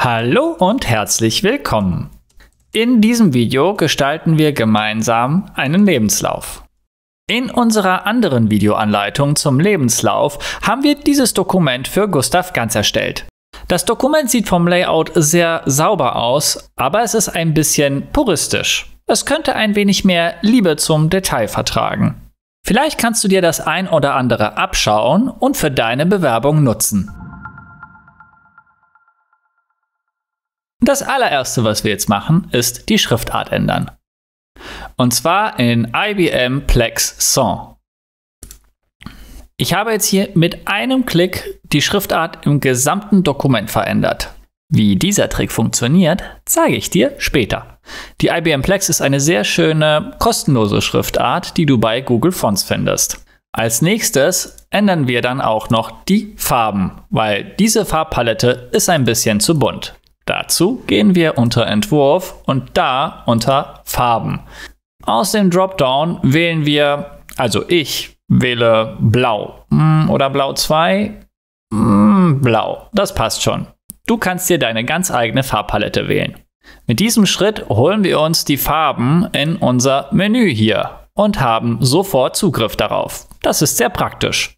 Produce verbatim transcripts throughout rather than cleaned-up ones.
Hallo und herzlich willkommen! In diesem Video gestalten wir gemeinsam einen Lebenslauf. In unserer anderen Videoanleitung zum Lebenslauf haben wir dieses Dokument für Gustav Ganz erstellt. Das Dokument sieht vom Layout sehr sauber aus, aber es ist ein bisschen puristisch. Es könnte ein wenig mehr Liebe zum Detail vertragen. Vielleicht kannst du dir das ein oder andere abschauen und für deine Bewerbung nutzen. Das allererste, was wir jetzt machen, ist die Schriftart ändern. Und zwar in I B M Plex Sans. Ich habe jetzt hier mit einem Klick die Schriftart im gesamten Dokument verändert. Wie dieser Trick funktioniert, zeige ich dir später. Die I B M Plex ist eine sehr schöne, kostenlose Schriftart, die du bei Google Fonts findest. Als nächstes ändern wir dann auch noch die Farben, weil diese Farbpalette ist ein bisschen zu bunt. Dazu gehen wir unter Entwurf und da unter Farben. Aus dem Dropdown wählen wir, also ich wähle Blau oder Blau zwei. Blau, das passt schon. Du kannst dir deine ganz eigene Farbpalette wählen. Mit diesem Schritt holen wir uns die Farben in unser Menü hier und haben sofort Zugriff darauf. Das ist sehr praktisch.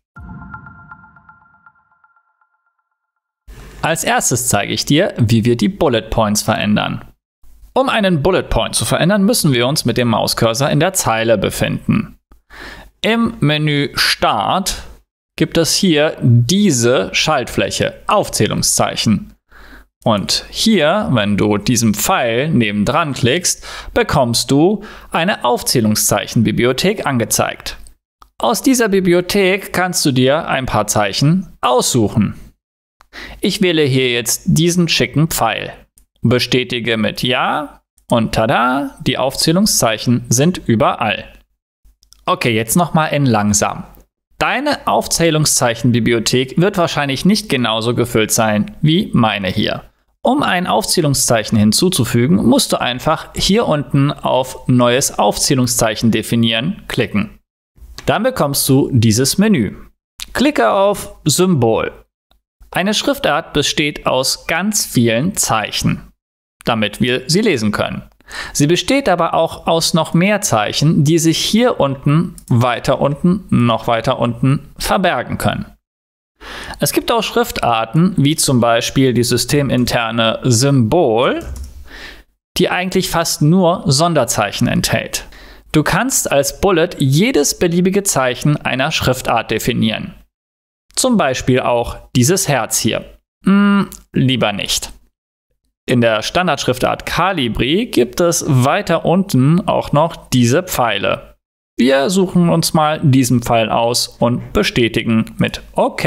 Als erstes zeige ich dir, wie wir die Bullet Points verändern. Um einen Bullet Point zu verändern, müssen wir uns mit dem Mauscursor in der Zeile befinden. Im Menü Start gibt es hier diese Schaltfläche, Aufzählungszeichen. Und hier, wenn du diesem Pfeil nebendran klickst, bekommst du eine Aufzählungszeichenbibliothek angezeigt. Aus dieser Bibliothek kannst du dir ein paar Zeichen aussuchen. Ich wähle hier jetzt diesen schicken Pfeil. Bestätige mit Ja und tada, die Aufzählungszeichen sind überall. Okay, jetzt nochmal in langsam. Deine Aufzählungszeichenbibliothek wird wahrscheinlich nicht genauso gefüllt sein wie meine hier. Um ein Aufzählungszeichen hinzuzufügen, musst du einfach hier unten auf Neues Aufzählungszeichen definieren klicken. Dann bekommst du dieses Menü. Klicke auf Symbol. Eine Schriftart besteht aus ganz vielen Zeichen, damit wir sie lesen können. Sie besteht aber auch aus noch mehr Zeichen, die sich hier unten, weiter unten, noch weiter unten verbergen können. Es gibt auch Schriftarten, wie zum Beispiel die systeminterne Symbol, die eigentlich fast nur Sonderzeichen enthält. Du kannst als Bullet jedes beliebige Zeichen einer Schriftart definieren. Zum Beispiel auch dieses Herz hier. Hm, lieber nicht. In der Standardschriftart Calibri gibt es weiter unten auch noch diese Pfeile. Wir suchen uns mal diesen Pfeil aus und bestätigen mit OK.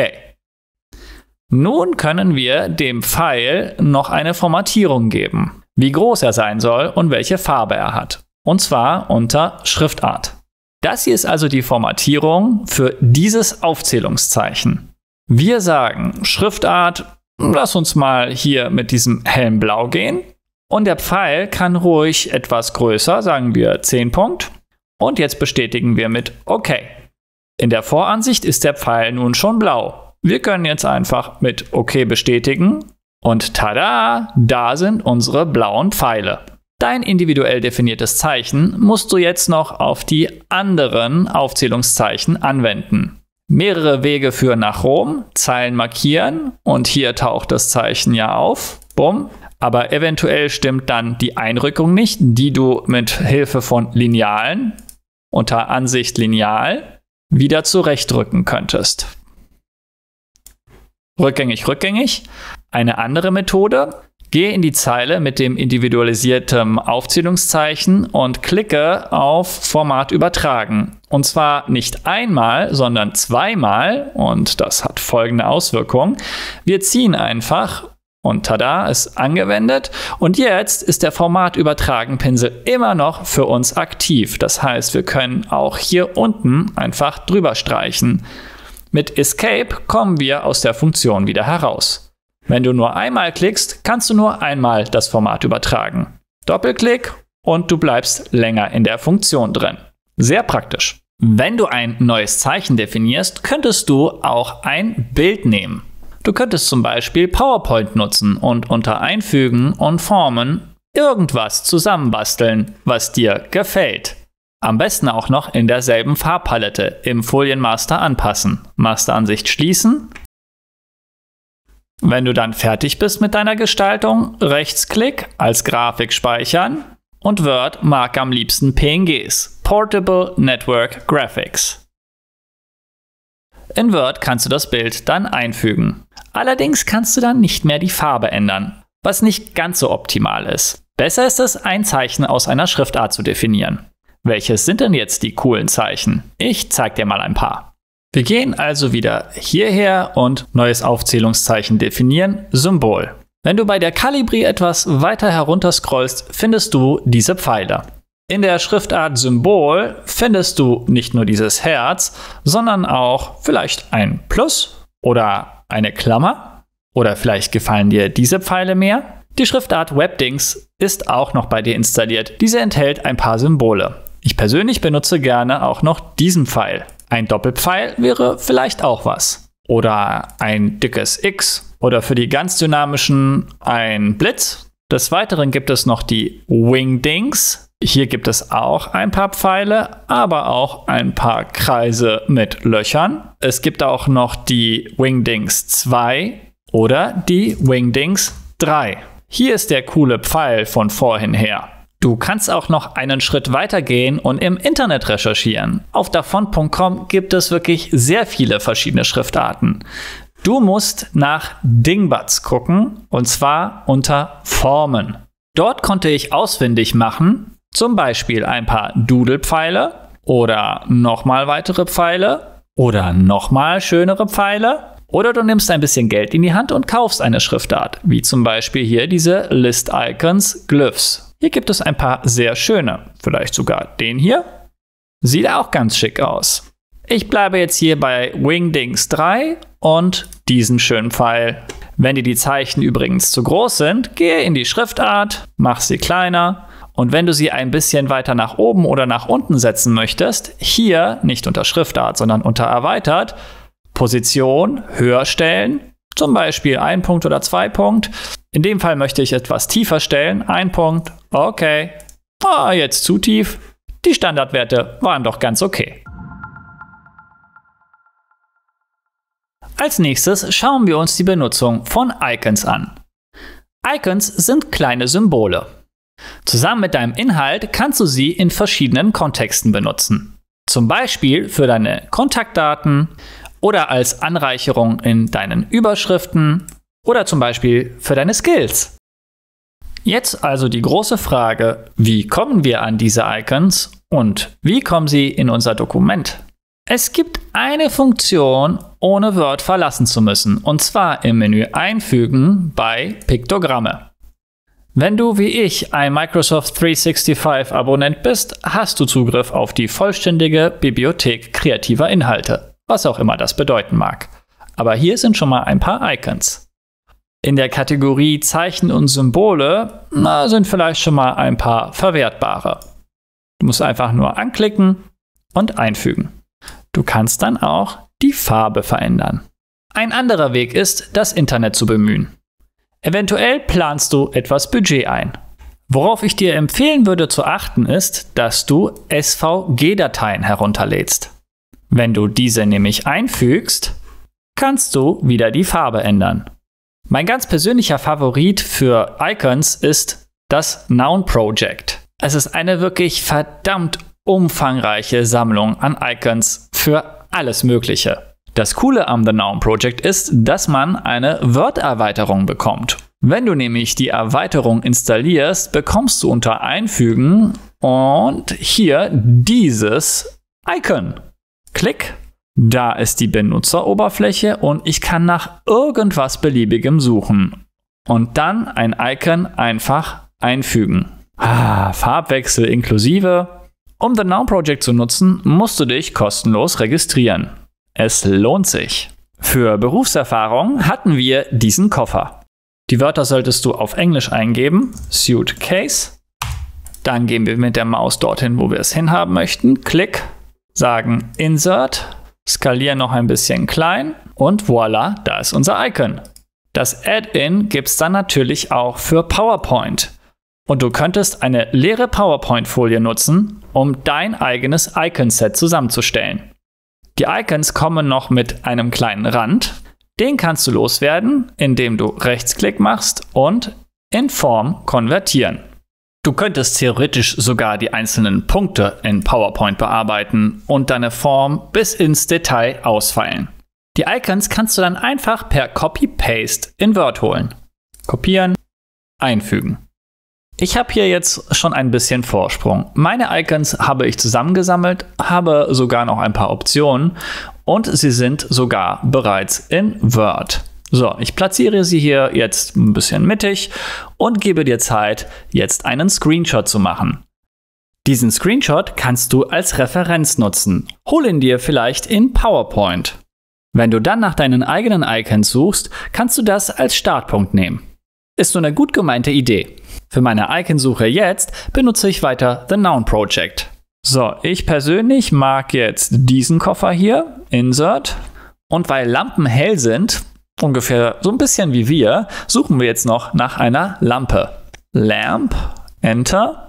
Nun können wir dem Pfeil noch eine Formatierung geben, wie groß er sein soll und welche Farbe er hat. Und zwar unter Schriftart. Das hier ist also die Formatierung für dieses Aufzählungszeichen. Wir sagen Schriftart, lass uns mal hier mit diesem hellen Blau gehen. Und der Pfeil kann ruhig etwas größer, sagen wir zehn Punkt. Und jetzt bestätigen wir mit OK. In der Voransicht ist der Pfeil nun schon blau. Wir können jetzt einfach mit OK bestätigen. Und tada, da sind unsere blauen Pfeile. Dein individuell definiertes Zeichen musst du jetzt noch auf die anderen Aufzählungszeichen anwenden. Mehrere Wege führen nach Rom, Zeilen markieren und hier taucht das Zeichen ja auf. Bumm. Aber eventuell stimmt dann die Einrückung nicht, die du mit Hilfe von Linealen unter Ansicht Lineal wieder zurechtrücken könntest. Rückgängig, rückgängig. Eine andere Methode. Gehe in die Zeile mit dem individualisierten Aufzählungszeichen und klicke auf Format übertragen. Und zwar nicht einmal, sondern zweimal. Und das hat folgende Auswirkung. Wir ziehen einfach und tada, ist angewendet. Und jetzt ist der Format übertragen Pinsel immer noch für uns aktiv. Das heißt, wir können auch hier unten einfach drüber streichen. Mit Escape kommen wir aus der Funktion wieder heraus. Wenn du nur einmal klickst, kannst du nur einmal das Format übertragen. Doppelklick und du bleibst länger in der Funktion drin. Sehr praktisch. Wenn du ein neues Zeichen definierst, könntest du auch ein Bild nehmen. Du könntest zum Beispiel PowerPoint nutzen und unter Einfügen und Formen irgendwas zusammenbasteln, was dir gefällt. Am besten auch noch in derselben Farbpalette im Folienmaster anpassen. Masteransicht schließen. Wenn du dann fertig bist mit deiner Gestaltung, Rechtsklick, als Grafik speichern und Word mag am liebsten P N Gs, Portable Network Graphics. In Word kannst du das Bild dann einfügen. Allerdings kannst du dann nicht mehr die Farbe ändern, was nicht ganz so optimal ist. Besser ist es, ein Zeichen aus einer Schriftart zu definieren. Welches sind denn jetzt die coolen Zeichen? Ich zeig dir mal ein paar. Wir gehen also wieder hierher und neues Aufzählungszeichen definieren, Symbol. Wenn du bei der Calibri etwas weiter herunter scrollst, findest du diese Pfeile. In der Schriftart Symbol findest du nicht nur dieses Herz, sondern auch vielleicht ein Plus oder eine Klammer. Oder vielleicht gefallen dir diese Pfeile mehr. Die Schriftart Webdings ist auch noch bei dir installiert. Diese enthält ein paar Symbole. Ich persönlich benutze gerne auch noch diesen Pfeil. Ein Doppelpfeil wäre vielleicht auch was. Oder ein dickes X. Oder für die ganz dynamischen ein Blitz. Des Weiteren gibt es noch die Wingdings. Hier gibt es auch ein paar Pfeile, aber auch ein paar Kreise mit Löchern. Es gibt auch noch die Wingdings zwei oder die Wingdings drei. Hier ist der coole Pfeil von vorhin her. Du kannst auch noch einen Schritt weiter gehen und im Internet recherchieren. Auf davon punkt com gibt es wirklich sehr viele verschiedene Schriftarten. Du musst nach Dingbats gucken, und zwar unter Formen. Dort konnte ich ausfindig machen, zum Beispiel ein paar Doodle-Pfeile oder nochmal weitere Pfeile oder nochmal schönere Pfeile. Oder du nimmst ein bisschen Geld in die Hand und kaufst eine Schriftart, wie zum Beispiel hier diese List Icons Glyphs. Hier gibt es ein paar sehr schöne, vielleicht sogar den hier. Sieht auch ganz schick aus. Ich bleibe jetzt hier bei Wingdings drei und diesen schönen Pfeil. Wenn dir die Zeichen übrigens zu groß sind, gehe in die Schriftart, mach sie kleiner. Und wenn du sie ein bisschen weiter nach oben oder nach unten setzen möchtest, hier nicht unter Schriftart, sondern unter Erweitert, Position höher stellen, zum Beispiel ein Punkt oder zwei Punkt. In dem Fall möchte ich etwas tiefer stellen, ein Punkt, okay. Ah, jetzt zu tief. Die Standardwerte waren doch ganz okay. Als nächstes schauen wir uns die Benutzung von Icons an. Icons sind kleine Symbole. Zusammen mit deinem Inhalt kannst du sie in verschiedenen Kontexten benutzen. Zum Beispiel für deine Kontaktdaten oder als Anreicherung in deinen Überschriften oder zum Beispiel für deine Skills. Jetzt also die große Frage, wie kommen wir an diese Icons und wie kommen sie in unser Dokument? Es gibt eine Funktion, ohne Word verlassen zu müssen, und zwar im Menü Einfügen bei Piktogramme. Wenn du wie ich ein Microsoft dreihundertfünfundsechzig Abonnent bist, hast du Zugriff auf die vollständige Bibliothek kreativer Inhalte, was auch immer das bedeuten mag. Aber hier sind schon mal ein paar Icons. In der Kategorie Zeichen und Symbole na, sind vielleicht schon mal ein paar verwertbare. Du musst einfach nur anklicken und einfügen. Du kannst dann auch die Farbe verändern. Ein anderer Weg ist, das Internet zu bemühen. Eventuell planst du etwas Budget ein. Worauf ich dir empfehlen würde zu achten ist, dass du S V G-Dateien herunterlädst. Wenn du diese nämlich einfügst, kannst du wieder die Farbe ändern. Mein ganz persönlicher Favorit für Icons ist das Noun Project. Es ist eine wirklich verdammt umfangreiche Sammlung an Icons für alles Mögliche. Das Coole am The Noun Project ist, dass man eine Word-Erweiterung bekommt. Wenn du nämlich die Erweiterung installierst, bekommst du unter Einfügen und hier dieses Icon. Klick, da ist die Benutzeroberfläche und ich kann nach irgendwas Beliebigem suchen. Und dann ein Icon einfach einfügen. Ah, Farbwechsel inklusive. Um The Noun Project zu nutzen, musst du dich kostenlos registrieren. Es lohnt sich. Für Berufserfahrung hatten wir diesen Koffer. Die Wörter solltest du auf Englisch eingeben, Suitcase. Dann gehen wir mit der Maus dorthin, wo wir es hinhaben möchten. Klick, sagen Insert, skalieren noch ein bisschen klein Und voilà, da ist unser Icon. Das Add-in gibt es dann natürlich auch für PowerPoint. Und du könntest eine leere PowerPoint-Folie nutzen, um dein eigenes Icon-Set zusammenzustellen. Die Icons kommen noch mit einem kleinen Rand. Den kannst du loswerden, indem du Rechtsklick machst und in Form konvertieren. Du könntest theoretisch sogar die einzelnen Punkte in PowerPoint bearbeiten und deine Form bis ins Detail ausfeilen. Die Icons kannst du dann einfach per Copy-Paste in Word holen. Kopieren, einfügen. Ich habe hier jetzt schon ein bisschen Vorsprung. Meine Icons habe ich zusammengesammelt, habe sogar noch ein paar Optionen und sie sind sogar bereits in Word. So, ich platziere sie hier jetzt ein bisschen mittig und gebe dir Zeit, jetzt einen Screenshot zu machen. Diesen Screenshot kannst du als Referenz nutzen. Hol ihn dir vielleicht in PowerPoint. Wenn du dann nach deinen eigenen Icons suchst, kannst du das als Startpunkt nehmen. Ist so eine gut gemeinte Idee. Für meine Iconsuche jetzt benutze ich weiter The Noun Project. So, ich persönlich mag jetzt diesen Koffer hier, Insert. Und weil Lampen hell sind, ungefähr so ein bisschen wie wir, suchen wir jetzt noch nach einer Lampe. Lamp, Enter.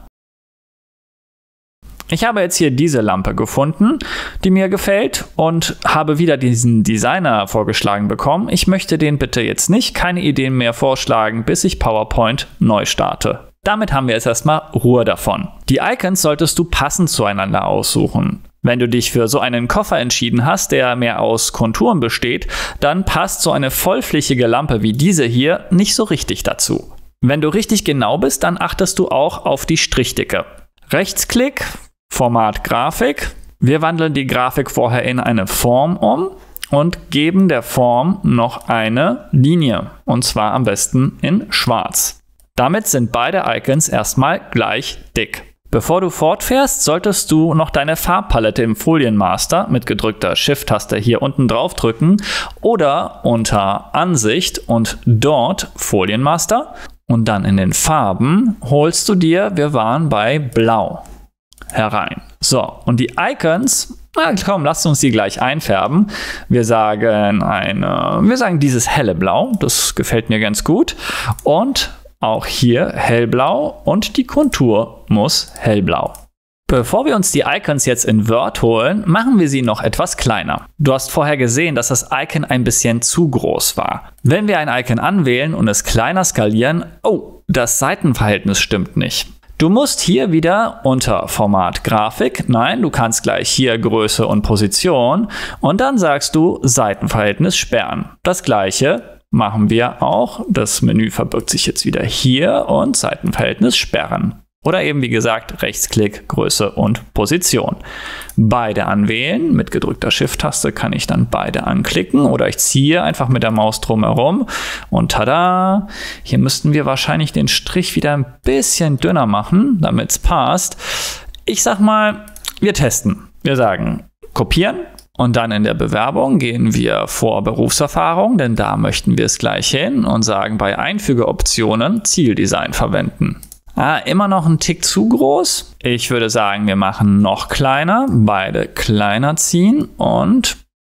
Ich habe jetzt hier diese Lampe gefunden, die mir gefällt und habe wieder diesen Designer vorgeschlagen bekommen. Ich möchte den bitte jetzt nicht, keine Ideen mehr vorschlagen, bis ich PowerPoint neu starte. Damit haben wir jetzt erstmal Ruhe davon. Die Icons solltest du passend zueinander aussuchen. Wenn du dich für so einen Koffer entschieden hast, der mehr aus Konturen besteht, dann passt so eine vollflächige Lampe wie diese hier nicht so richtig dazu. Wenn du richtig genau bist, dann achtest du auch auf die Strichdicke. Rechtsklick, Format Grafik. Wir wandeln die Grafik vorher in eine Form um und geben der Form noch eine Linie, und zwar am besten in schwarz. Damit sind beide Icons erstmal gleich dick. Bevor du fortfährst, solltest du noch deine Farbpalette im Folienmaster mit gedrückter Shift-Taste hier unten drauf drücken oder unter Ansicht und dort Folienmaster und dann in den Farben holst du dir, wir waren bei Blau, herein. So, und die Icons, na komm, lasst uns die gleich einfärben. Wir sagen eine, wir sagen dieses helle Blau, das gefällt mir ganz gut. Und auch hier hellblau und die Kontur muss hellblau. Bevor wir uns die Icons jetzt in Word holen, machen wir sie noch etwas kleiner. Du hast vorher gesehen, dass das Icon ein bisschen zu groß war. Wenn wir ein Icon anwählen und es kleiner skalieren, oh, das Seitenverhältnis stimmt nicht. Du musst hier wieder unter Format Grafik, nein, du kannst gleich hier Größe und Position und dann sagst du Seitenverhältnis sperren. Das gleiche machen wir auch. Das Menü verbirgt sich jetzt wieder hier und Seitenverhältnis sperren. Oder eben wie gesagt Rechtsklick, Größe und Position. Beide anwählen. Mit gedrückter Shift-Taste kann ich dann beide anklicken oder ich ziehe einfach mit der Maus drumherum und tada! Hier müssten wir wahrscheinlich den Strich wieder ein bisschen dünner machen, damit es passt. Ich sag mal, wir testen. Wir sagen kopieren. Und dann in der Bewerbung gehen wir vor Berufserfahrung, denn da möchten wir es gleich hin und sagen bei Einfügeoptionen Zieldesign verwenden. Ah, immer noch ein Tick zu groß. Ich würde sagen, wir machen noch kleiner, beide kleiner ziehen und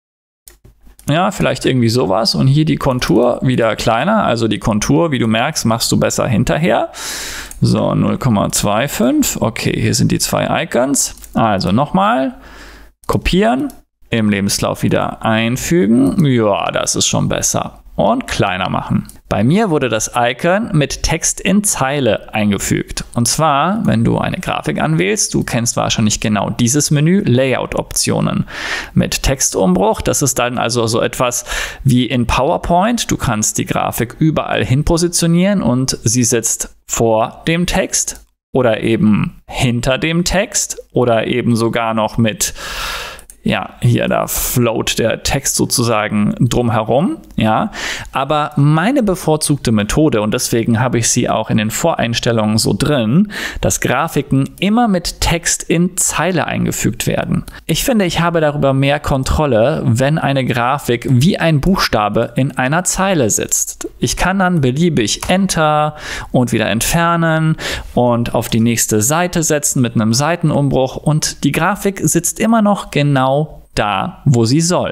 ja, vielleicht irgendwie sowas. Und hier die Kontur wieder kleiner, also die Kontur, wie du merkst, machst du besser hinterher. So, null Komma fünfundzwanzig. Okay, hier sind die zwei Icons. Also nochmal, kopieren. Im Lebenslauf wieder einfügen. Ja, das ist schon besser. Und kleiner machen. Bei mir wurde das Icon mit Text in Zeile eingefügt. Und zwar, wenn du eine Grafik anwählst, du kennst wahrscheinlich genau dieses Menü, Layout-Optionen. Mit Textumbruch, das ist dann also so etwas wie in PowerPoint. Du kannst die Grafik überall hin positionieren und sie sitzt vor dem Text oder eben hinter dem Text oder eben sogar noch mit... Ja, hier, da float der Text sozusagen drumherum, ja. Aber meine bevorzugte Methode, und deswegen habe ich sie auch in den Voreinstellungen so drin, dass Grafiken immer mit Text in Zeile eingefügt werden. Ich finde, ich habe darüber mehr Kontrolle, wenn eine Grafik wie ein Buchstabe in einer Zeile sitzt. Ich kann dann beliebig Enter und wieder entfernen und auf die nächste Seite setzen mit einem Seitenumbruch und die Grafik sitzt immer noch genau da, wo sie soll.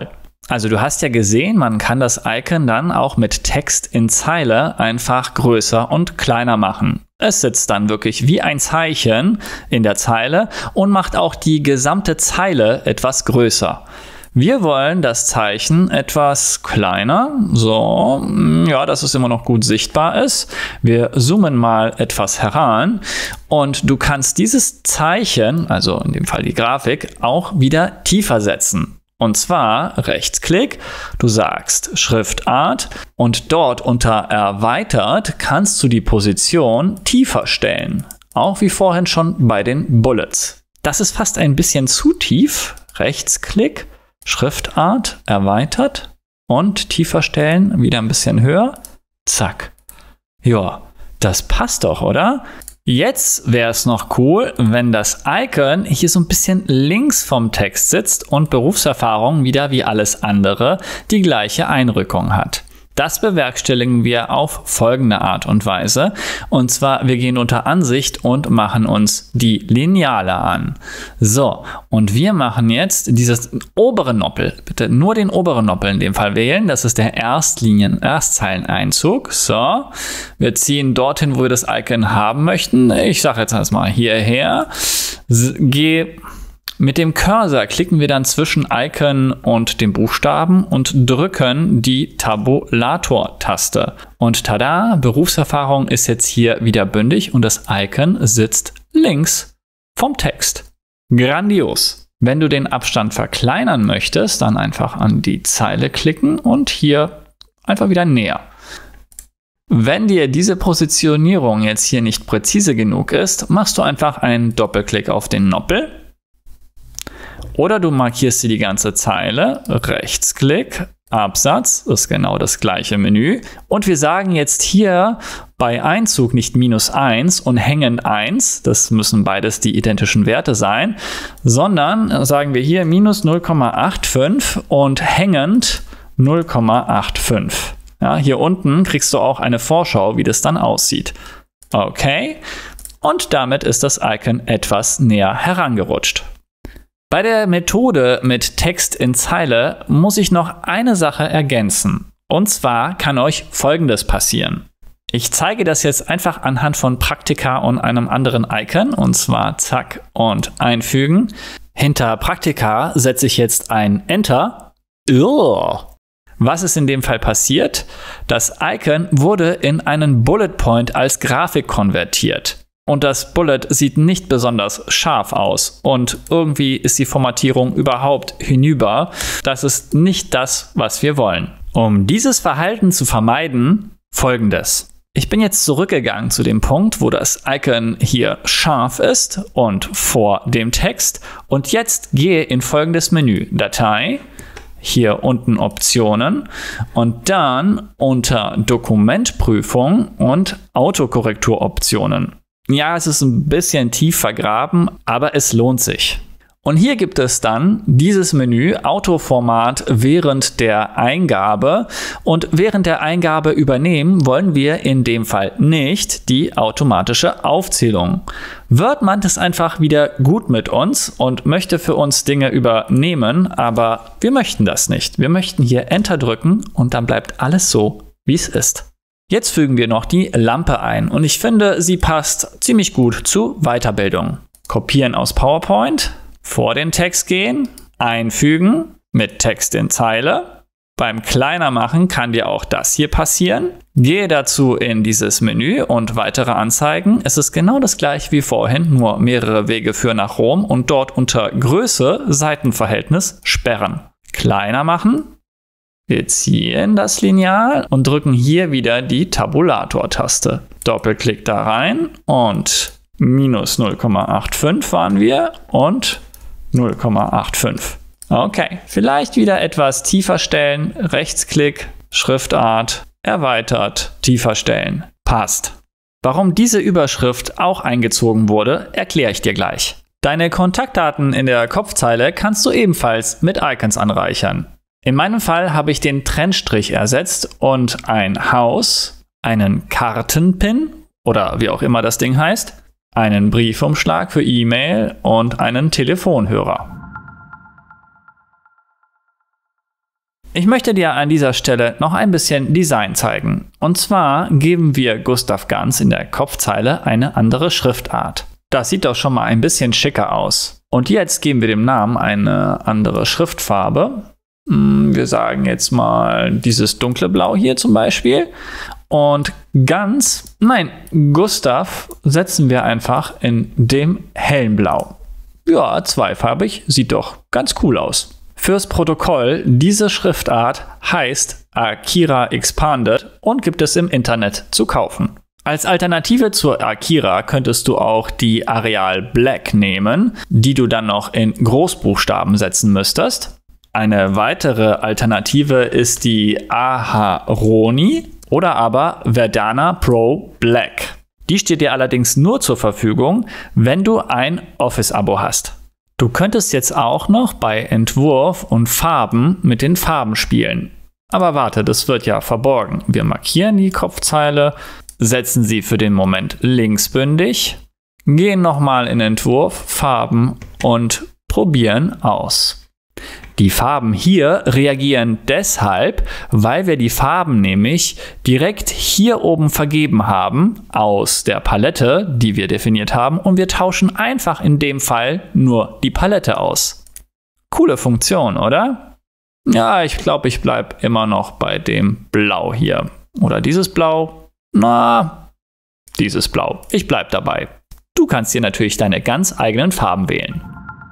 Also du hast ja gesehen, man kann das Icon dann auch mit Text in Zeile einfach größer und kleiner machen. Es sitzt dann wirklich wie ein Zeichen in der Zeile und macht auch die gesamte Zeile etwas größer. Wir wollen das Zeichen etwas kleiner, so, ja, dass es immer noch gut sichtbar ist. Wir zoomen mal etwas heran und du kannst dieses Zeichen, also in dem Fall die Grafik, auch wieder tiefer setzen. Und zwar Rechtsklick, du sagst Schriftart und dort unter Erweitert kannst du die Position tiefer stellen. Auch wie vorhin schon bei den Bullets. Das ist fast ein bisschen zu tief. Rechtsklick, Schriftart, Erweitert und tiefer stellen, wieder ein bisschen höher. Zack. Ja, das passt doch, oder? Jetzt wäre es noch cool, wenn das Icon hier so ein bisschen links vom Text sitzt und Berufserfahrung wieder wie alles andere die gleiche Einrückung hat. Das bewerkstelligen wir auf folgende Art und Weise. Und zwar, wir gehen unter Ansicht und machen uns die Lineale an. So, und wir machen jetzt dieses obere Noppel. Bitte nur den oberen Noppel in dem Fall wählen. Das ist der Erstlinien, Erstzeileneinzug. So, wir ziehen dorthin, wo wir das Icon haben möchten. Ich sage jetzt erstmal hierher. Geh Mit dem Cursor klicken wir dann zwischen Icon und dem Buchstaben und drücken die Tabulator-Taste. Und tada, Berufserfahrung ist jetzt hier wieder bündig und das Icon sitzt links vom Text. Grandios! Wenn du den Abstand verkleinern möchtest, dann einfach an die Zeile klicken und hier einfach wieder näher. Wenn dir diese Positionierung jetzt hier nicht präzise genug ist, machst du einfach einen Doppelklick auf den Noppel. Oder du markierst dir die ganze Zeile, Rechtsklick, Absatz, das ist genau das gleiche Menü. Und wir sagen jetzt hier bei Einzug nicht minus eins und hängend eins, das müssen beides die identischen Werte sein, sondern sagen wir hier minus null Komma fünfundachtzig und hängend null Komma fünfundachtzig. Ja, hier unten kriegst du auch eine Vorschau, wie das dann aussieht. Okay, und damit ist das Icon etwas näher herangerutscht. Bei der Methode mit Text in Zeile muss ich noch eine Sache ergänzen. Und zwar kann euch Folgendes passieren. Ich zeige das jetzt einfach anhand von Praktika und einem anderen Icon. Und zwar zack und einfügen. Hinter Praktika setze ich jetzt ein Enter. Ugh. Was ist in dem Fall passiert? Das Icon wurde in einen Bullet Point als Grafik konvertiert. Und das Bullet sieht nicht besonders scharf aus und irgendwie ist die Formatierung überhaupt hinüber. Das ist nicht das, was wir wollen. Um dieses Verhalten zu vermeiden, Folgendes. Ich bin jetzt zurückgegangen zu dem Punkt, wo das Icon hier scharf ist und vor dem Text. Und jetzt gehe in folgendes Menü. Datei, hier unten Optionen und dann unter Dokumentprüfung und Autokorrekturoptionen. Ja, es ist ein bisschen tief vergraben, aber es lohnt sich. Und hier gibt es dann dieses Menü Autoformat während der Eingabe. Und während der Eingabe übernehmen wollen wir in dem Fall nicht die automatische Aufzählung. Wordmant ist einfach wieder gut mit uns und möchte für uns Dinge übernehmen, aber wir möchten das nicht. Wir möchten hier Enter drücken und dann bleibt alles so, wie es ist. Jetzt fügen wir noch die Lampe ein und ich finde, sie passt ziemlich gut zu Weiterbildung. Kopieren aus PowerPoint, vor den Text gehen, einfügen mit Text in Zeile. Beim kleiner machen kann dir auch das hier passieren. Gehe dazu in dieses Menü und weitere Anzeigen. Es ist genau das gleiche wie vorhin, nur mehrere Wege führen nach Rom und dort unter Größe, Seitenverhältnis sperren. Kleiner machen. Wir ziehen das Lineal und drücken hier wieder die Tabulator-Taste. Doppelklick da rein und minus null Komma fünfundachtzig waren wir und null Komma fünfundachtzig. Okay, vielleicht wieder etwas tiefer stellen. Rechtsklick, Schriftart, erweitert, tiefer stellen. Passt. Warum diese Überschrift auch eingezogen wurde, erkläre ich dir gleich. Deine Kontaktdaten in der Kopfzeile kannst du ebenfalls mit Icons anreichern. In meinem Fall habe ich den Trennstrich ersetzt und ein Haus, einen Kartenpin oder wie auch immer das Ding heißt, einen Briefumschlag für E-Mail und einen Telefonhörer. Ich möchte dir an dieser Stelle noch ein bisschen Design zeigen. Und zwar geben wir Gustav Ganz in der Kopfzeile eine andere Schriftart. Das sieht doch schon mal ein bisschen schicker aus. Und jetzt geben wir dem Namen eine andere Schriftfarbe. Wir sagen jetzt mal dieses dunkle Blau hier zum Beispiel. Und Ganz, nein, Gustav setzen wir einfach in dem hellen Blau. Ja, zweifarbig, sieht doch ganz cool aus. Fürs Protokoll, diese Schriftart heißt Akira Expanded und gibt es im Internet zu kaufen. Als Alternative zur Akira könntest du auch die Arial Black nehmen, die du dann noch in Großbuchstaben setzen müsstest. Eine weitere Alternative ist die Aharoni oder aber Verdana Pro Black. Die steht dir allerdings nur zur Verfügung, wenn du ein Office-Abo hast. Du könntest jetzt auch noch bei Entwurf und Farben mit den Farben spielen. Aber warte, das wird ja verborgen. Wir markieren die Kopfzeile, setzen sie für den Moment linksbündig, gehen nochmal in Entwurf, Farben und probieren aus. Die Farben hier reagieren deshalb, weil wir die Farben nämlich direkt hier oben vergeben haben aus der Palette, die wir definiert haben, und wir tauschen einfach in dem Fall nur die Palette aus. Coole Funktion, oder? Ja, ich glaube, ich bleibe immer noch bei dem Blau hier. Oder dieses Blau? Na, dieses Blau. Ich bleibe dabei. Du kannst dir natürlich deine ganz eigenen Farben wählen.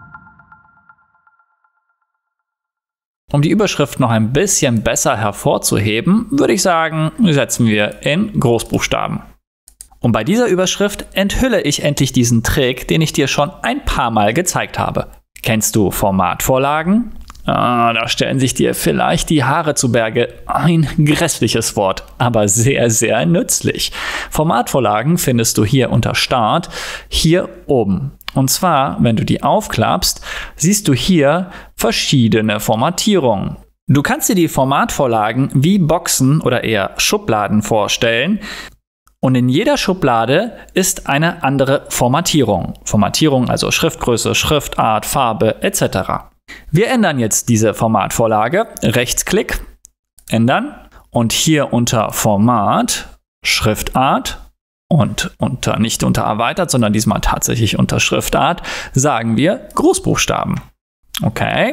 Um die Überschrift noch ein bisschen besser hervorzuheben, würde ich sagen, setzen wir in Großbuchstaben. Und bei dieser Überschrift enthülle ich endlich diesen Trick, den ich dir schon ein paar Mal gezeigt habe. Kennst du Formatvorlagen? Ah, da stellen sich dir vielleicht die Haare zu Berge. Ein grässliches Wort, aber sehr, sehr nützlich. Formatvorlagen findest du hier unter Start, hier oben. Und zwar, wenn du die aufklappst, siehst du hier verschiedene Formatierungen. Du kannst dir die Formatvorlagen wie Boxen oder eher Schubladen vorstellen. Und in jeder Schublade ist eine andere Formatierung. Formatierung, also Schriftgröße, Schriftart, Farbe et cetera. Wir ändern jetzt diese Formatvorlage. Rechtsklick, ändern. Und hier unter Format, Schriftart und unter, nicht unter erweitert, sondern diesmal tatsächlich unter Schriftart, sagen wir Großbuchstaben. Okay.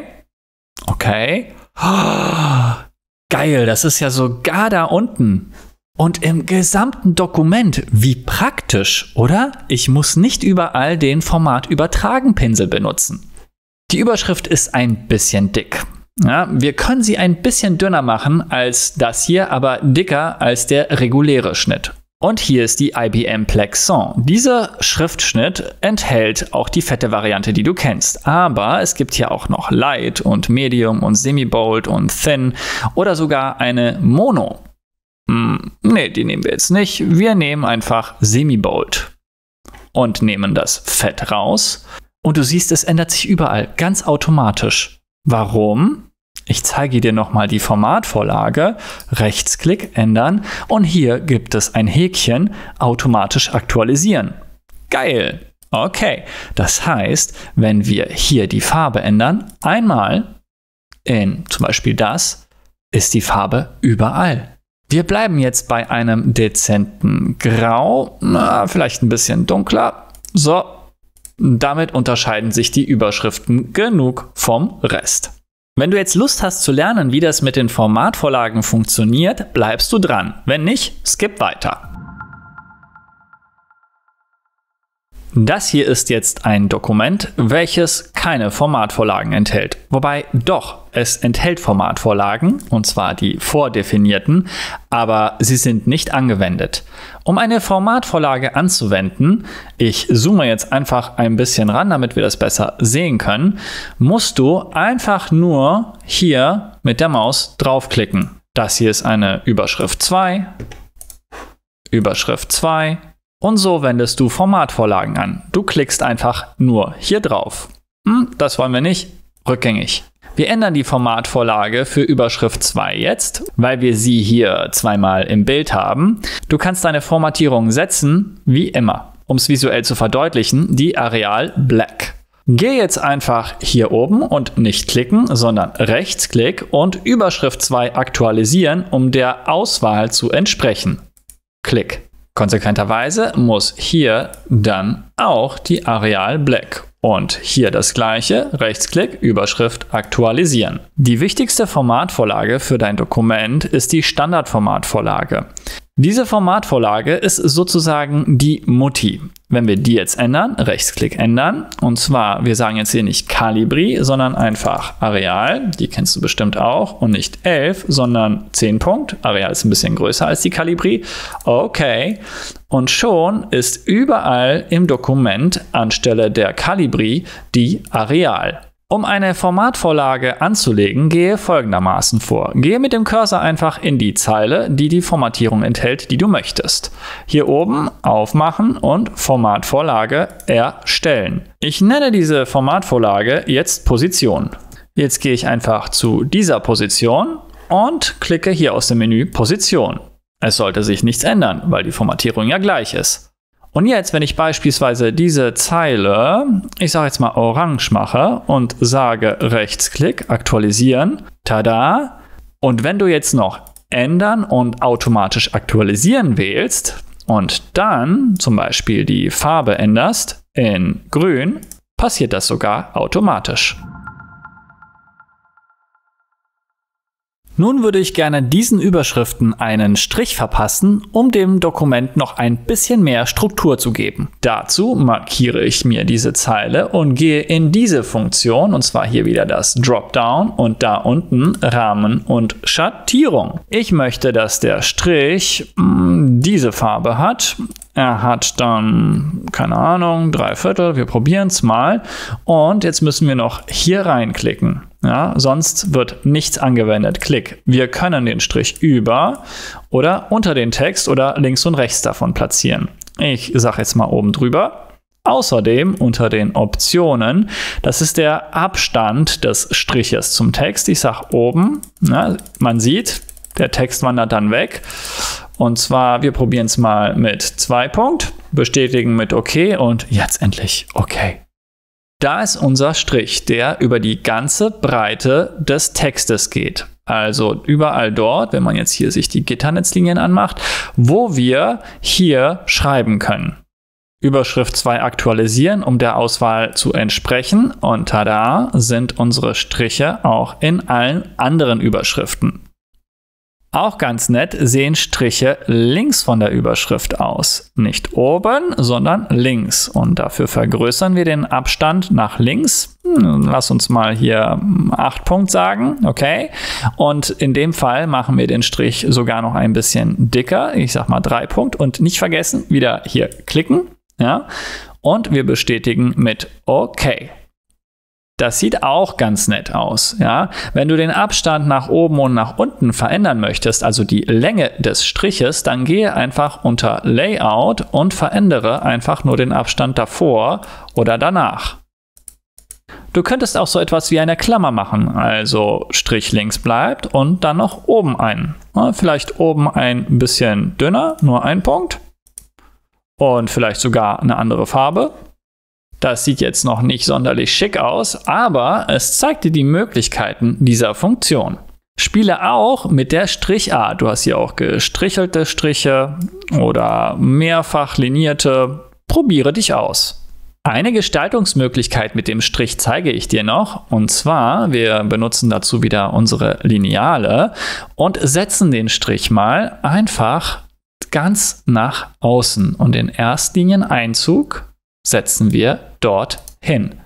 Okay. Oh, geil, das ist ja sogar da unten. Und im gesamten Dokument, wie praktisch, oder? Ich muss nicht überall den Format-Übertragen-Pinsel benutzen. Die Überschrift ist ein bisschen dick. Ja, wir können sie ein bisschen dünner machen als das hier, aber dicker als der reguläre Schnitt. Und hier ist die I B M Plexon. Dieser Schriftschnitt enthält auch die fette Variante, die du kennst. Aber es gibt hier auch noch Light und Medium und Semi-Bold und Thin oder sogar eine Mono. Hm, nee, die nehmen wir jetzt nicht. Wir nehmen einfach Semi-Bold und nehmen das Fett raus. Und du siehst, es ändert sich überall, ganz automatisch. Warum? Ich zeige dir nochmal die Formatvorlage, Rechtsklick ändern und hier gibt es ein Häkchen, automatisch aktualisieren. Geil! Okay, das heißt, wenn wir hier die Farbe ändern, einmal in zum Beispiel das, ist die Farbe überall. Wir bleiben jetzt bei einem dezenten Grau, na, vielleicht ein bisschen dunkler. So, damit unterscheiden sich die Überschriften genug vom Rest. Wenn du jetzt Lust hast zu lernen, wie das mit den Formatvorlagen funktioniert, bleibst du dran. Wenn nicht, skip weiter. Das hier ist jetzt ein Dokument, welches keine Formatvorlagen enthält. Wobei doch, es enthält Formatvorlagen, und zwar die vordefinierten, aber sie sind nicht angewendet. Um eine Formatvorlage anzuwenden, ich zoome jetzt einfach ein bisschen ran, damit wir das besser sehen können, musst du einfach nur hier mit der Maus draufklicken. Das hier ist eine Überschrift zwei, Überschrift zwei. Und so wendest du Formatvorlagen an. Du klickst einfach nur hier drauf. Hm, das wollen wir nicht. Rückgängig. Wir ändern die Formatvorlage für Überschrift zwei jetzt, weil wir sie hier zweimal im Bild haben. Du kannst deine Formatierung setzen, wie immer. Um es visuell zu verdeutlichen, die Arial Black. Geh jetzt einfach hier oben und nicht klicken, sondern Rechtsklick und Überschrift zwei aktualisieren, um der Auswahl zu entsprechen. Klick. Konsequenterweise muss hier dann auch die Arial Black. Und hier das gleiche, Rechtsklick, Überschrift aktualisieren. Die wichtigste Formatvorlage für dein Dokument ist die Standardformatvorlage. Diese Formatvorlage ist sozusagen die Mutti. Wenn wir die jetzt ändern, Rechtsklick ändern, und zwar, wir sagen jetzt hier nicht Calibri, sondern einfach Arial, die kennst du bestimmt auch, und nicht elf, sondern zehn Punkt. Arial ist ein bisschen größer als die Calibri. Okay, und schon ist überall im Dokument anstelle der Calibri die Arial. Um eine Formatvorlage anzulegen, gehe folgendermaßen vor. Gehe mit dem Cursor einfach in die Zeile, die die Formatierung enthält, die du möchtest. Hier oben aufmachen und Formatvorlage erstellen. Ich nenne diese Formatvorlage jetzt Position. Jetzt gehe ich einfach zu dieser Position und klicke hier aus dem Menü Position. Es sollte sich nichts ändern, weil die Formatierung ja gleich ist. Und jetzt, wenn ich beispielsweise diese Zeile, ich sage jetzt mal orange mache und sage Rechtsklick, aktualisieren, tada. Und wenn du jetzt noch ändern und automatisch aktualisieren wählst und dann zum Beispiel die Farbe änderst in grün, passiert das sogar automatisch. Nun würde ich gerne diesen Überschriften einen Strich verpassen, um dem Dokument noch ein bisschen mehr Struktur zu geben. Dazu markiere ich mir diese Zeile und gehe in diese Funktion, und zwar hier wieder das Dropdown und da unten Rahmen und Schattierung. Ich möchte, dass der Strich mh, diese Farbe hat. Er hat dann, keine Ahnung, drei Viertel. Wir probieren es mal. Und jetzt müssen wir noch hier reinklicken. Ja, sonst wird nichts angewendet. Klick. Wir können den Strich über oder unter den Text oder links und rechts davon platzieren. Ich sage jetzt mal oben drüber. Außerdem unter den Optionen, das ist der Abstand des Striches zum Text. Ich sage oben, na, man sieht, der Text wandert dann weg. Und zwar, wir probieren es mal mit zwei Punkt, bestätigen mit OK und jetzt endlich OK. Da ist unser Strich, der über die ganze Breite des Textes geht. Also überall dort, wenn man jetzt hier sich die Gitternetzlinien anmacht, wo wir hier schreiben können. Überschrift zwei aktualisieren, um der Auswahl zu entsprechen. Und tada, sind unsere Striche auch in allen anderen Überschriften. Auch ganz nett sehen Striche links von der Überschrift aus. Nicht oben, sondern links. Und dafür vergrößern wir den Abstand nach links. Lass uns mal hier acht Punkt sagen. Okay. Und in dem Fall machen wir den Strich sogar noch ein bisschen dicker. Ich sag mal drei Punkt. Und nicht vergessen, wieder hier klicken. Ja. Und wir bestätigen mit OK. Das sieht auch ganz nett aus. Ja? Wenn du den Abstand nach oben und nach unten verändern möchtest, also die Länge des Striches, dann gehe einfach unter Layout und verändere einfach nur den Abstand davor oder danach. Du könntest auch so etwas wie eine Klammer machen, also Strich links bleibt und dann noch oben ein. Ja, vielleicht oben ein bisschen dünner, nur ein Punkt und vielleicht sogar eine andere Farbe. Das sieht jetzt noch nicht sonderlich schick aus, aber es zeigt dir die Möglichkeiten dieser Funktion. Spiele auch mit der Strichart. Du hast hier auch gestrichelte Striche oder mehrfach linierte. Probiere dich aus. Eine Gestaltungsmöglichkeit mit dem Strich zeige ich dir noch. Und zwar, wir benutzen dazu wieder unsere Lineale und setzen den Strich mal einfach ganz nach außen. Und den Erstlinien-Einzug setzen wir dort hin.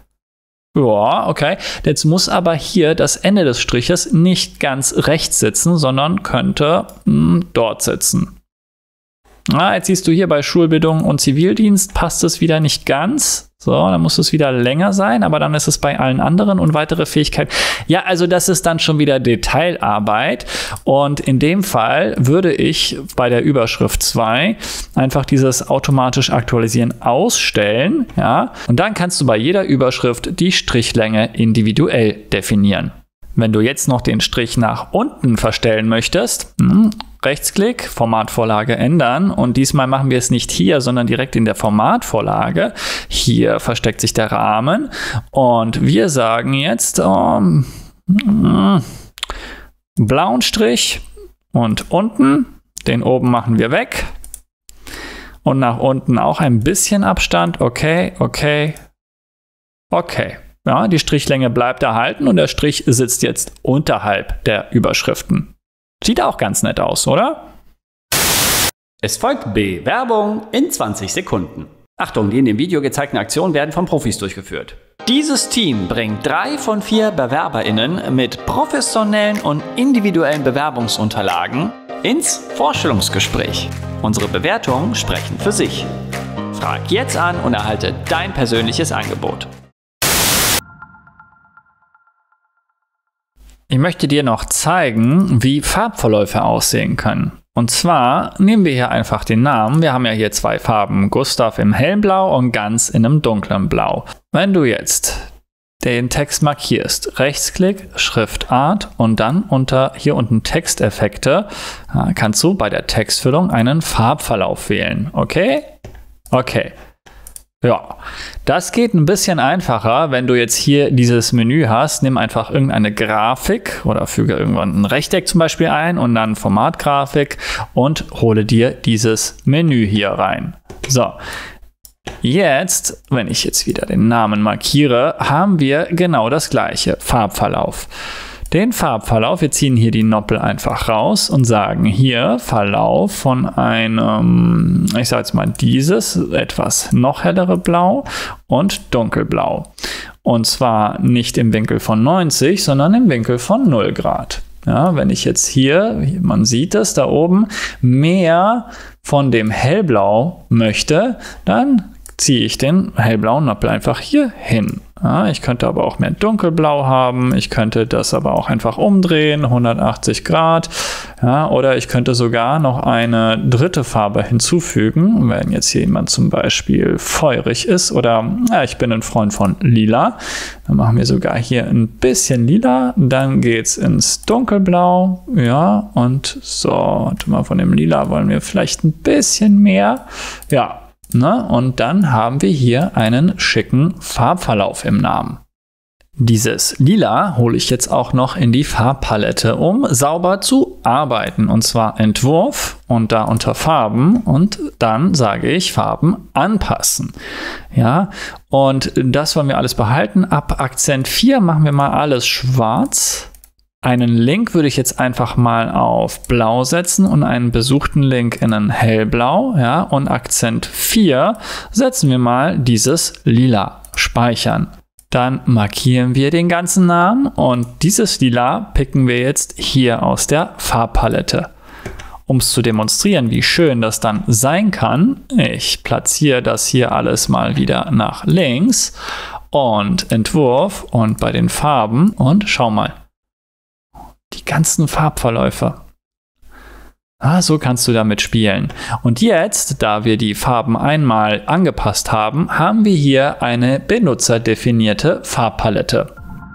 Ja, okay. Jetzt muss aber hier das Ende des Striches nicht ganz rechts sitzen, sondern könnte mh, dort sitzen. Ah, jetzt siehst du hier bei Schulbildung und Zivildienst passt es wieder nicht ganz. So, dann muss es wieder länger sein, aber dann ist es bei allen anderen und weitere Fähigkeiten. Ja, also das ist dann schon wieder Detailarbeit und in dem Fall würde ich bei der Überschrift zwei einfach dieses automatisch aktualisieren ausstellen, ja, und dann kannst du bei jeder Überschrift die Strichlänge individuell definieren. Wenn du jetzt noch den Strich nach unten verstellen möchtest, Rechtsklick, Formatvorlage ändern und diesmal machen wir es nicht hier, sondern direkt in der Formatvorlage. Hier versteckt sich der Rahmen und wir sagen jetzt um, blauen Strich und unten, den oben machen wir weg und nach unten auch ein bisschen Abstand, okay, okay, okay. Ja, die Strichlänge bleibt erhalten und der Strich sitzt jetzt unterhalb der Überschriften. Sieht auch ganz nett aus, oder? Es folgt Bewerbung in zwanzig Sekunden. Achtung, die in dem Video gezeigten Aktionen werden von Profis durchgeführt. Dieses Team bringt drei von vier BewerberInnen mit professionellen und individuellen Bewerbungsunterlagen ins Vorstellungsgespräch. Unsere Bewertungen sprechen für sich. Frag jetzt an und erhalte dein persönliches Angebot. Ich möchte dir noch zeigen, wie Farbverläufe aussehen können. Und zwar nehmen wir hier einfach den Namen. Wir haben ja hier zwei Farben, Gustav im hellblau und Ganz in einem dunklen Blau. Wenn du jetzt den Text markierst, Rechtsklick, Schriftart und dann unter hier unten Texteffekte, kannst du bei der Textfüllung einen Farbverlauf wählen. Okay? Okay. Ja, das geht ein bisschen einfacher, wenn du jetzt hier dieses Menü hast. Nimm einfach irgendeine Grafik oder füge irgendwann ein Rechteck zum Beispiel ein und dann Formatgrafik und hole dir dieses Menü hier rein. So, jetzt, wenn ich jetzt wieder den Namen markiere, haben wir genau das gleiche, Farbverlauf. Den Farbverlauf, wir ziehen hier die Noppel einfach raus und sagen hier Verlauf von einem, ich sage jetzt mal dieses, etwas noch hellere Blau und dunkelblau. Und zwar nicht im Winkel von neunzig, sondern im Winkel von null Grad. Ja, wenn ich jetzt hier, man sieht es da oben, mehr von dem Hellblau möchte, dann ziehe ich den hellblauen Noppel einfach hier hin. Ja, ich könnte aber auch mehr dunkelblau haben, ich könnte das aber auch einfach umdrehen, hundertachtzig Grad, ja, oder ich könnte sogar noch eine dritte Farbe hinzufügen, wenn jetzt hier jemand zum Beispiel feurig ist oder ja, ich bin ein Freund von lila, dann machen wir sogar hier ein bisschen lila, dann geht es ins dunkelblau, ja, und so, warte mal, von dem lila wollen wir vielleicht ein bisschen mehr, ja. Ne? Und dann haben wir hier einen schicken Farbverlauf im Namen. Dieses Lila hole ich jetzt auch noch in die Farbpalette, um sauber zu arbeiten. Und zwar Entwurf und da unter Farben und dann sage ich Farben anpassen. Ja, und das wollen wir alles behalten. Ab Akzent vier machen wir mal alles schwarz. Einen Link würde ich jetzt einfach mal auf Blau setzen und einen besuchten Link in ein Hellblau. Ja, und Akzent vier setzen wir mal dieses Lila. Speichern. Dann markieren wir den ganzen Namen und dieses Lila picken wir jetzt hier aus der Farbpalette. Um es zu demonstrieren, wie schön das dann sein kann, ich platziere das hier alles mal wieder nach links und Entwurf und bei den Farben und schau mal. Die ganzen Farbverläufe. Ah, so kannst du damit spielen. Und jetzt, da wir die Farben einmal angepasst haben, haben wir hier eine benutzerdefinierte Farbpalette.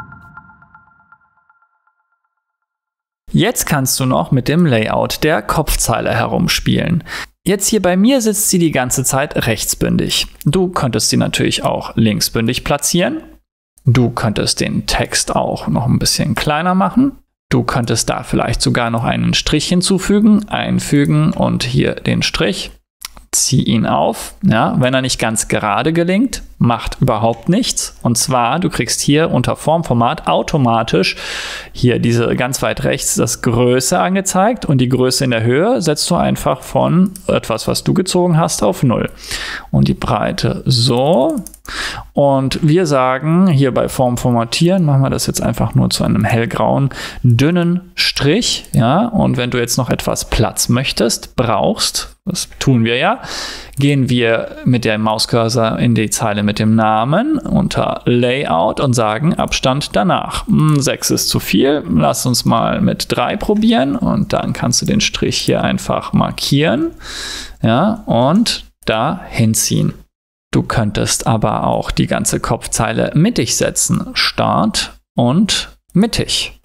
Jetzt kannst du noch mit dem Layout der Kopfzeile herumspielen. Jetzt hier bei mir sitzt sie die ganze Zeit rechtsbündig. Du könntest sie natürlich auch linksbündig platzieren. Du könntest den Text auch noch ein bisschen kleiner machen. Du könntest da vielleicht sogar noch einen Strich hinzufügen, einfügen und hier den Strich. Zieh ihn auf. Ja, wenn er nicht ganz gerade gelingt, macht überhaupt nichts. Und zwar, du kriegst hier unter Formformat automatisch hier diese ganz weit rechts das Größe angezeigt und die Größe in der Höhe setzt du einfach von etwas, was du gezogen hast, auf null. Und die Breite so. Und wir sagen hier bei Form formatieren, machen wir das jetzt einfach nur zu einem hellgrauen, dünnen Strich. Ja, und wenn du jetzt noch etwas Platz möchtest, brauchst, das tun wir ja, gehen wir mit dem Mauscursor in die Zeile mit dem Namen unter Layout und sagen Abstand danach. sechs ist zu viel, lass uns mal mit drei probieren und dann kannst du den Strich hier einfach markieren, ja, und da hinziehen. Du könntest aber auch die ganze Kopfzeile mittig setzen. Start und mittig.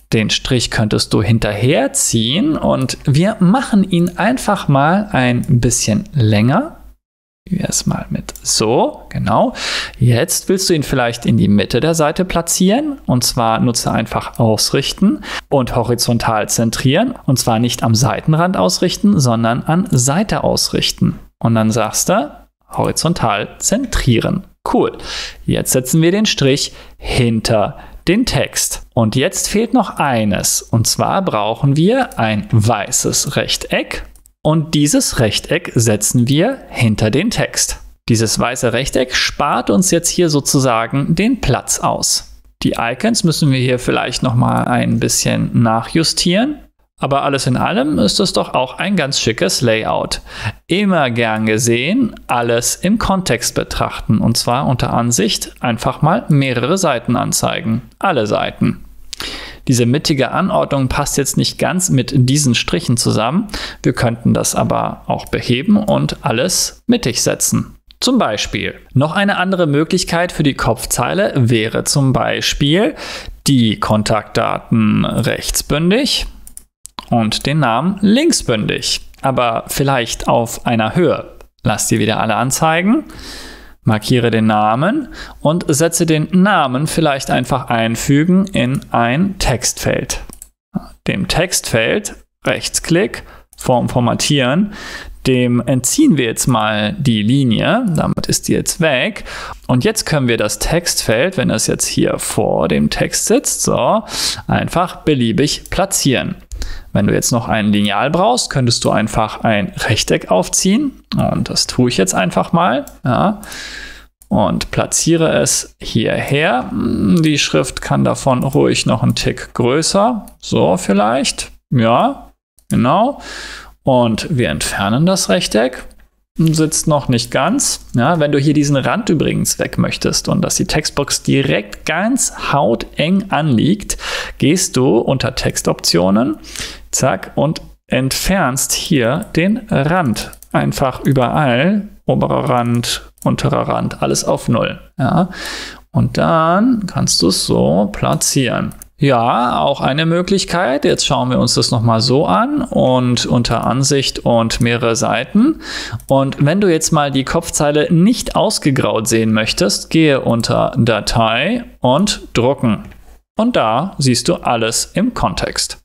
Den Strich könntest du hinterherziehen und wir machen ihn einfach mal ein bisschen länger. Erstmal mit so, genau. Jetzt willst du ihn vielleicht in die Mitte der Seite platzieren und zwar nutze einfach Ausrichten und horizontal zentrieren und zwar nicht am Seitenrand ausrichten, sondern an Seite ausrichten. Und dann sagst du horizontal zentrieren. Cool. Jetzt setzen wir den Strich hinter den Text. Und jetzt fehlt noch eines. Und zwar brauchen wir ein weißes Rechteck. Und dieses Rechteck setzen wir hinter den Text. Dieses weiße Rechteck spart uns jetzt hier sozusagen den Platz aus. Die Icons müssen wir hier vielleicht nochmal ein bisschen nachjustieren. Aber alles in allem ist es doch auch ein ganz schickes Layout. Immer gern gesehen, alles im Kontext betrachten und zwar unter Ansicht einfach mal mehrere Seiten anzeigen. Alle Seiten. Diese mittige Anordnung passt jetzt nicht ganz mit diesen Strichen zusammen. Wir könnten das aber auch beheben und alles mittig setzen. Zum Beispiel. Noch eine andere Möglichkeit für die Kopfzeile wäre zum Beispiel die Kontaktdaten rechtsbündig und den Namen linksbündig, aber vielleicht auf einer Höhe. Lass die wieder alle anzeigen, markiere den Namen und setze den Namen vielleicht einfach einfügen in ein Textfeld. Dem Textfeld Rechtsklick, Form formatieren, dem entziehen wir jetzt mal die Linie, damit ist die jetzt weg. Und jetzt können wir das Textfeld, wenn es jetzt hier vor dem Text sitzt, so, einfach beliebig platzieren. Wenn du jetzt noch ein Lineal brauchst, könntest du einfach ein Rechteck aufziehen. Und das tue ich jetzt einfach mal. Ja. Und platziere es hierher. Die Schrift kann davon ruhig noch einen Tick größer. So vielleicht. Ja, genau. Und wir entfernen das Rechteck. Sitzt noch nicht ganz. Ja, wenn du hier diesen Rand übrigens weg möchtest und dass die Textbox direkt ganz hauteng anliegt, gehst du unter Textoptionen, zack, und entfernst hier den Rand. Einfach überall, oberer Rand, unterer Rand, alles auf null. Ja. Und dann kannst du es so platzieren. Ja, auch eine Möglichkeit. Jetzt schauen wir uns das nochmal so an und unter Ansicht und mehrere Seiten. Und wenn du jetzt mal die Kopfzeile nicht ausgegraut sehen möchtest, gehe unter Datei und Drucken. Und da siehst du alles im Kontext.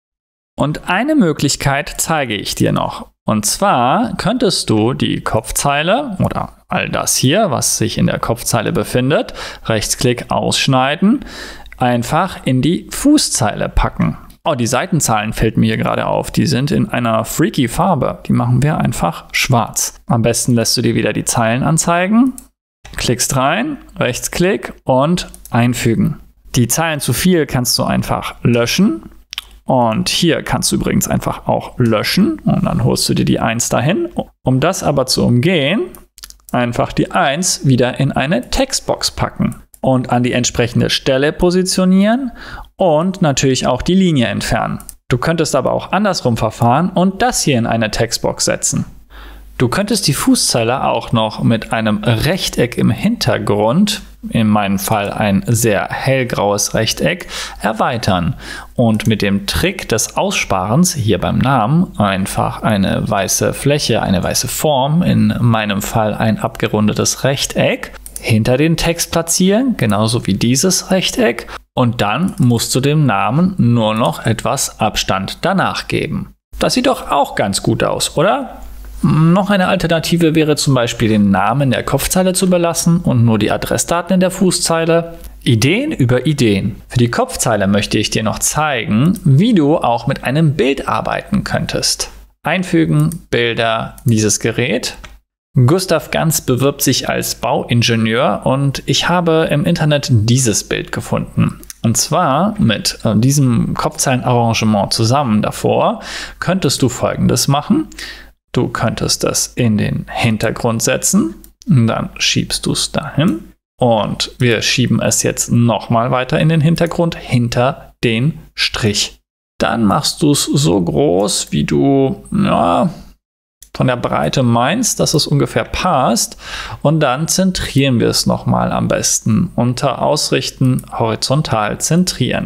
Und eine Möglichkeit zeige ich dir noch. Und zwar könntest du die Kopfzeile oder all das hier, was sich in der Kopfzeile befindet, Rechtsklick ausschneiden, einfach in die Fußzeile packen. Oh, die Seitenzahlen fällt mir hier gerade auf. Die sind in einer freaky Farbe. Die machen wir einfach schwarz. Am besten lässt du dir wieder die Zeilen anzeigen, klickst rein, Rechtsklick und einfügen. Die Zeilen zu viel kannst du einfach löschen. Und hier kannst du übrigens einfach auch löschen und dann holst du dir die eins dahin. Um das aber zu umgehen, einfach die eins wieder in eine Textbox packen und an die entsprechende Stelle positionieren und natürlich auch die Linie entfernen. Du könntest aber auch andersrum verfahren und das hier in eine Textbox setzen. Du könntest die Fußzeile auch noch mit einem Rechteck im Hintergrund, in meinem Fall ein sehr hellgraues Rechteck, erweitern und mit dem Trick des Aussparens hier beim Namen einfach eine weiße Fläche, eine weiße Form, in meinem Fall ein abgerundetes Rechteck, hinter den Text platzieren, genauso wie dieses Rechteck, und dann musst du dem Namen nur noch etwas Abstand danach geben. Das sieht doch auch ganz gut aus, oder? Noch eine Alternative wäre zum Beispiel, den Namen der Kopfzeile zu belassen und nur die Adressdaten in der Fußzeile. Ideen über Ideen. Für die Kopfzeile möchte ich dir noch zeigen, wie du auch mit einem Bild arbeiten könntest. Einfügen, Bilder, dieses Gerät. Gustav Ganz bewirbt sich als Bauingenieur und ich habe im Internet dieses Bild gefunden. Und zwar mit äh, diesem Kopfzeilenarrangement zusammen davor könntest du Folgendes machen. Du könntest das in den Hintergrund setzen, und dann schiebst du es dahin und wir schieben es jetzt nochmal weiter in den Hintergrund, hinter den Strich. Dann machst du es so groß, wie du ja, von der Breite meinst, dass es ungefähr passt, und dann zentrieren wir es nochmal am besten. Unter Ausrichten horizontal zentrieren.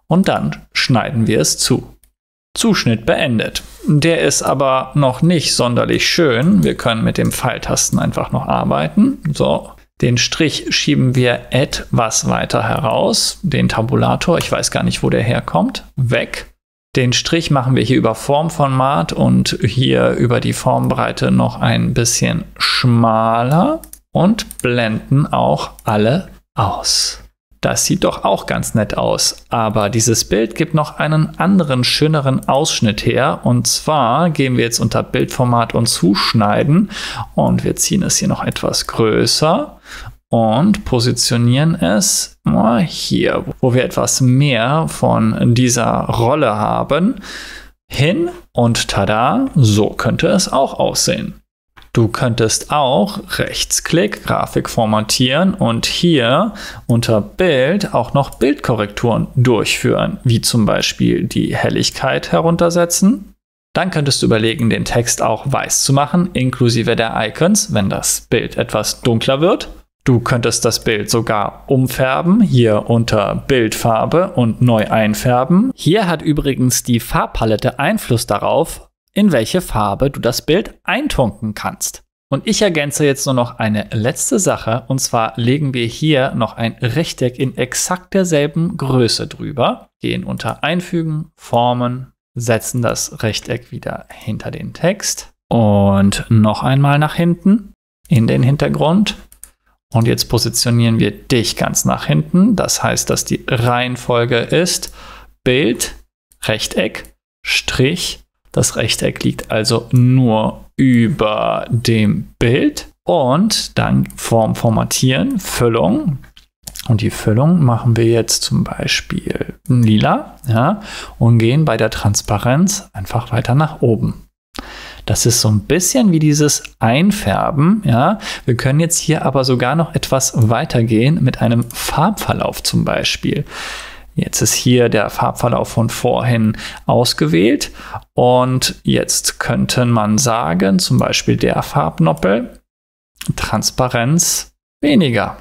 und dann schneiden wir es zu. Zuschnitt beendet. Der ist aber noch nicht sonderlich schön. Wir können mit dem Pfeiltasten einfach noch arbeiten. So, den Strich schieben wir etwas weiter heraus. Den Tabulator, ich weiß gar nicht, wo der herkommt, weg. Den Strich machen wir hier über Formformat und hier über die Formbreite noch ein bisschen schmaler und blenden auch alle aus. Das sieht doch auch ganz nett aus, aber dieses Bild gibt noch einen anderen, schöneren Ausschnitt her. Und zwar gehen wir jetzt unter Bildformat und Zuschneiden und wir ziehen es hier noch etwas größer und positionieren es hier, wo wir etwas mehr von dieser Rolle haben, hin und tada, so könnte es auch aussehen. Du könntest auch Rechtsklick, Grafik formatieren und hier unter Bild auch noch Bildkorrekturen durchführen, wie zum Beispiel die Helligkeit heruntersetzen. Dann könntest du überlegen, den Text auch weiß zu machen, inklusive der Icons, wenn das Bild etwas dunkler wird. Du könntest das Bild sogar umfärben, hier unter Bildfarbe und neu einfärben. Hier hat übrigens die Farbpalette Einfluss darauf, in welche Farbe du das Bild eintunken kannst. Und ich ergänze jetzt nur noch eine letzte Sache, und zwar legen wir hier noch ein Rechteck in exakt derselben Größe drüber, gehen unter Einfügen, Formen, setzen das Rechteck wieder hinter den Text und noch einmal nach hinten in den Hintergrund. Und jetzt positionieren wir dich ganz nach hinten. Das heißt, dass die Reihenfolge ist Bild, Rechteck, Strich. Das Rechteck liegt also nur über dem Bild. Und dann Form formatieren, Füllung. Und die Füllung machen wir jetzt zum Beispiel lila, ja, und gehen bei der Transparenz einfach weiter nach oben. Das ist so ein bisschen wie dieses Einfärben. Ja. Wir können jetzt hier aber sogar noch etwas weitergehen mit einem Farbverlauf zum Beispiel. Jetzt ist hier der Farbverlauf von vorhin ausgewählt und jetzt könnte man sagen, zum Beispiel der Farbnoppel, Transparenz weniger.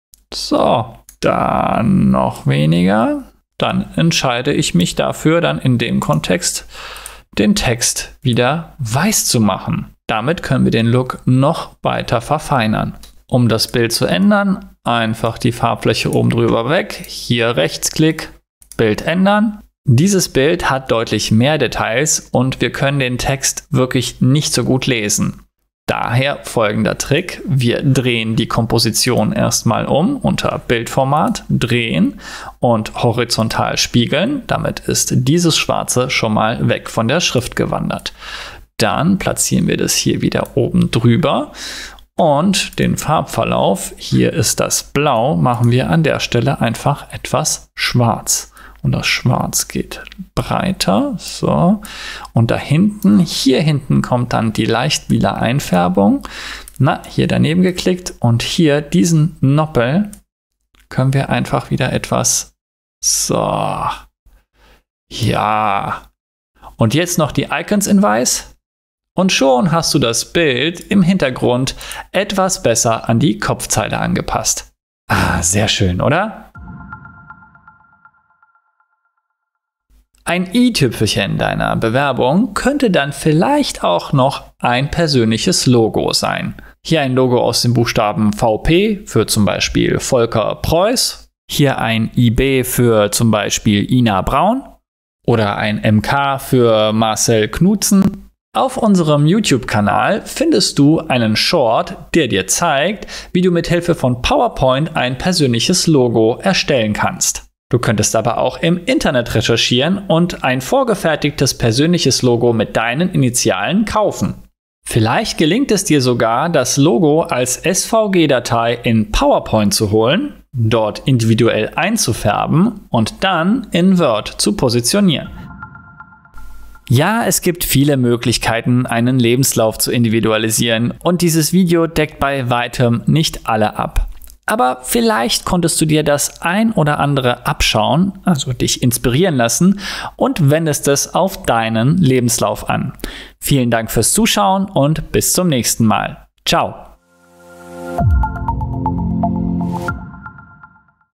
So, dann noch weniger. Dann entscheide ich mich dafür, dann in dem Kontext den Text wieder weiß zu machen. Damit können wir den Look noch weiter verfeinern. Um das Bild zu ändern, einfach die Farbfläche oben drüber weg, hier Rechtsklick, Bild ändern. Dieses Bild hat deutlich mehr Details und wir können den Text wirklich nicht so gut lesen. Daher folgender Trick: Wir drehen die Komposition erstmal um unter Bildformat, drehen und horizontal spiegeln. Damit ist dieses Schwarze schon mal weg von der Schrift gewandert. Dann platzieren wir das hier wieder oben drüber und den Farbverlauf, hier ist das Blau, machen wir an der Stelle einfach etwas schwarz. Und das Schwarz geht breiter, so. Und da hinten, hier hinten kommt dann die leicht lila Einfärbung. Na, hier daneben geklickt und hier diesen Noppel können wir einfach wieder etwas, so. Ja. Und jetzt noch die Icons in weiß. Und schon hast du das Bild im Hintergrund etwas besser an die Kopfzeile angepasst. Ah, sehr schön, oder? Ein i-Tüpfelchen deiner Bewerbung könnte dann vielleicht auch noch ein persönliches Logo sein. Hier ein Logo aus den Buchstaben V P für zum Beispiel Volker Preuß. Hier ein I B für zum Beispiel Ina Braun. Oder ein M K für Marcel Knutzen. Auf unserem YouTube-Kanal findest du einen Short, der dir zeigt, wie du mit Hilfe von PowerPoint ein persönliches Logo erstellen kannst. Du könntest aber auch im Internet recherchieren und ein vorgefertigtes persönliches Logo mit deinen Initialen kaufen. Vielleicht gelingt es dir sogar, das Logo als S V G-Datei in PowerPoint zu holen, dort individuell einzufärben und dann in Word zu positionieren. Ja, es gibt viele Möglichkeiten, einen Lebenslauf zu individualisieren und dieses Video deckt bei weitem nicht alle ab. Aber vielleicht konntest du dir das ein oder andere abschauen, also dich inspirieren lassen und wendest es auf deinen Lebenslauf an. Vielen Dank fürs Zuschauen und bis zum nächsten Mal. Ciao!